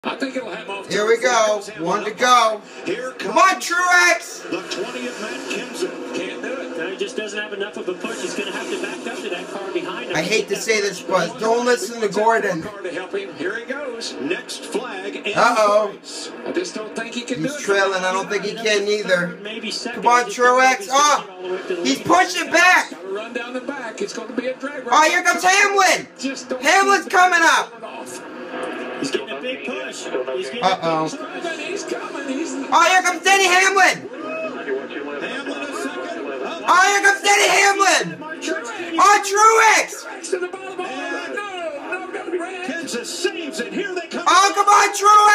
I think it'll have off. Here we go. One to go. Come on, Truex. The 20th man, Kimson. Can't do it. No, he just doesn't have enough of a push. He's going to have to back up to that car behind him. I hate to say this, but don't listen to Gordon. To help him. Here he goes. Next flag. Uh-oh. I just don't think he can do it. He's trailing. I don't think he can either. Come on, Truex. Oh, he's pushing back. Run down the back. It's going to be a drag. Oh, here comes Hamlin. Hamlin's coming up. He's getting a big push. Uh-oh. He's coming. Oh, here comes Denny Hamlin. Oh, here comes Denny Hamlin. Oh, Truex. Kansas saves it. Here they come. Oh, come on, Truex.